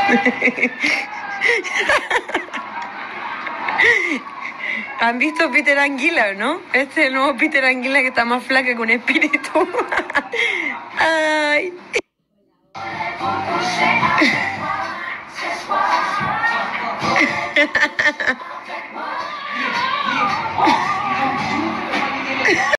¿Han visto Peter Anguila, no? Este es el nuevo Peter Anguila que está más flaca que un espíritu. Ay.